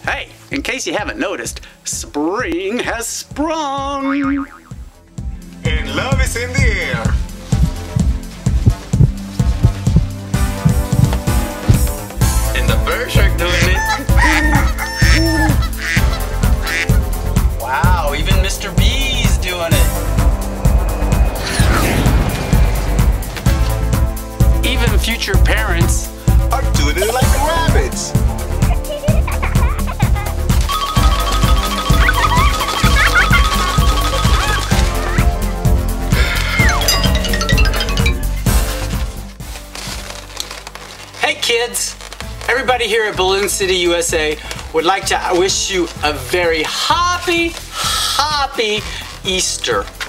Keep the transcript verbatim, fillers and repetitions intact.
Hey, in case you haven't noticed, spring has sprung! And love is in the air! And the birds are doing it! Wow, even Mister B's doing it! Even future parents are doing it like rabbits! Hey kids! Everybody here at Balloon City, U S A would like to wish you a very hoppy, hoppy Easter.